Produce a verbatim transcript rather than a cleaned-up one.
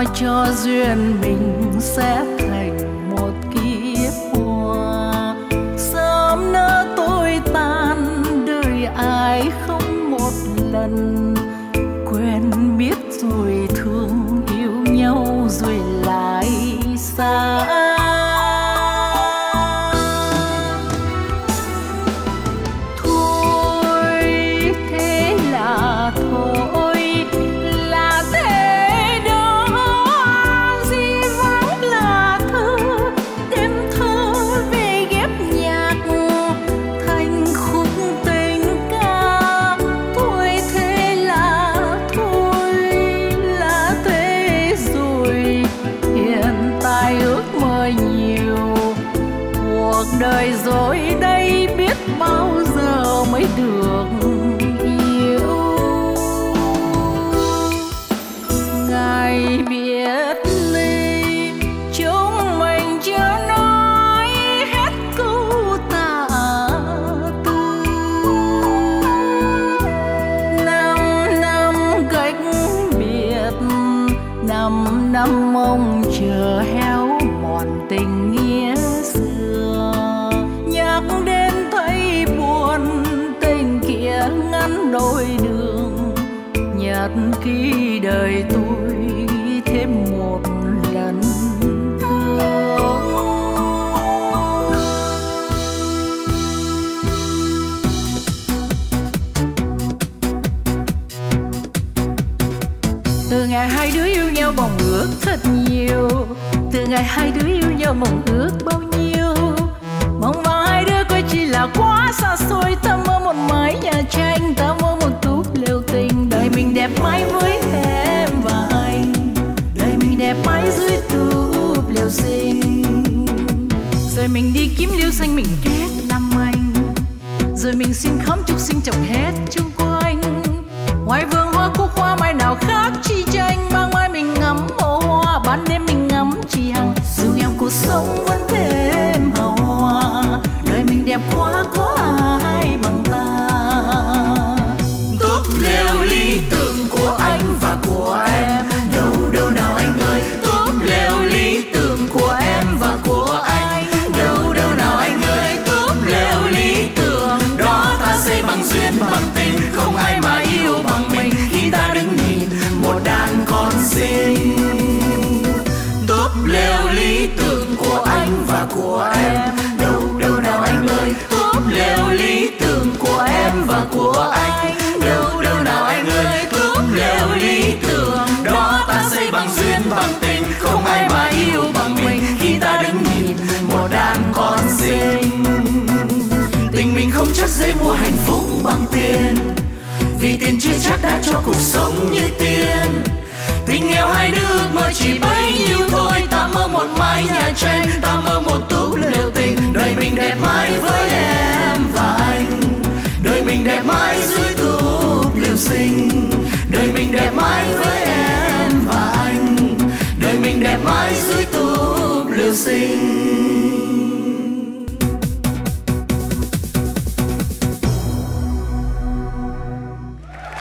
cho duyên mình sẽ thành một kiếp hoa. Sớm nỡ tôi tan đời ai không một lần, quen biết rồi thương yêu nhau rồi lại xa. Đời rồi đây biết bao giờ mới được yêu. Ngài biết ly chúng mình chưa nói hết câu tạ tư. Năm năm cách biệt, năm năm mong chờ héo mòn tình nghĩa xưa. Nhắc đến thấy buồn, tình kia ngăn đôi đường. Nhật ký đời tôi thêm một lần thương. Từ ngày hai đứa yêu nhau mong ước thật nhiều, từ ngày hai đứa yêu nhau mong ước bao nhiêu. Mong vào hai đứa coi chỉ là quá xa xôi. Ta mơ một mái nhà tranh, ta mơ một túp lều tình. Đời mình đẹp mãi với em và anh, đời mình đẹp mãi dưới túp lều xinh. Rồi mình đi kiếm liễu xanh mình kết làm anh, rồi mình xin khóm chúc sinh trồng hết chung quanh. Ngoài vườn hoa cúc hoa mai nào khác chi tranh. Ban mai mình ngắm màu hoa, ban đêm mình ngắm chị Hằng. Dù nghèo cuộc sống vẫn thêm hào hoa, đời mình đẹp quá có ai bằng ta. Túp lều lý tưởng của anh và của em, đâu đâu nào anh ơi. Túp lều lý tưởng của em và của anh, đâu đâu nào anh ơi. Túp lều lý tưởng đó ta xây bằng duyên bằng tình, không ai mà yêu bằng mình khi ta đứng nhìn một đàn con xinh. Túp lều lý tưởng của anh và của em, đâu đâu nào anh ơi. Túp lều lý tưởng của em và của anh, đâu đâu nào anh ơi. Túp lều lý tưởng đó ta xây bằng duyên bằng tình, không ai mà yêu bằng mình khi ta đứng nhìn một đàn con xinh. Tình mình không chắc dễ mua hạnh phúc bằng tiền, vì tiền chưa chắc đã cho cuộc sống như tiền. Tình nghèo hai đứa ước mơ chỉ bấy nhiêu thôi. Ta mơ một mái nhà tranh, ta mơ một túp lều tình. Đời mình đẹp mãi với em và anh, đời mình đẹp mãi dưới túp lều xinh. Đời mình đẹp mãi với em và anh, đời mình đẹp mãi dưới túp lều xinh.